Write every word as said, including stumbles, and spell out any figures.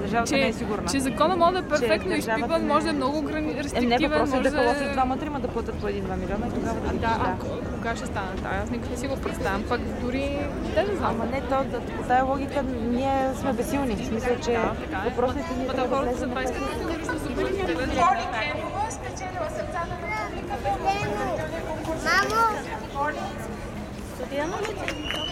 държавата че, не е сигурна. Че закона може да е перфектно държавата изпипан, не- може да е много ограни- Е, рестриктивен. не, въпросът е може да халосят да... двама-трима да платят по един-два милиона и тогава да А, ги да, а к- кога ще стане тая? Аз никак не си го представям. Пък дори те не знам. Ама не, то, да, по тая логика ние сме безсилни. В смисъл, че Да, така е. въпросът е, че ние Ма да, трябва да хората влезем за на това искат пътя. да се забавят. Мамо!